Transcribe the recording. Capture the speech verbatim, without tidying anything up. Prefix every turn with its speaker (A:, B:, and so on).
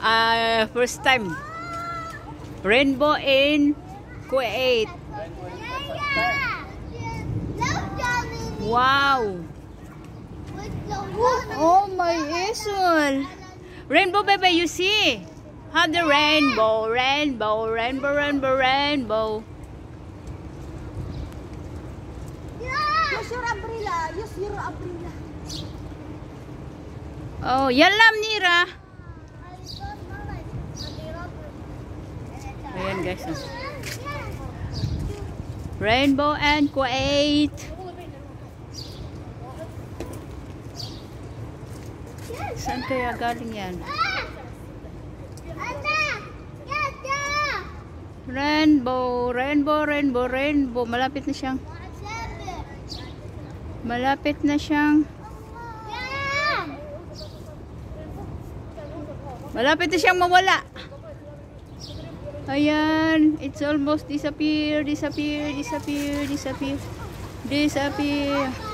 A: Uh, first time. Rainbow in Kuwait. Wow. Oh my Isol. Rainbow, baby, you see? Have the rainbow, rainbow, rainbow, rainbow, rainbow.
B: Use your umbrella. Use your umbrella.
A: Oh, yalam Nira. Ayan guys. Oh. Rainbow and Kuwait. Saan kaya galing yan? Rainbow, rainbow, rainbow, rainbow. Malapit na siyang Malapit na siyang Malapit na siyang mawala. Ayan, it's almost disappear, disappear, disappear, disappear, disappear.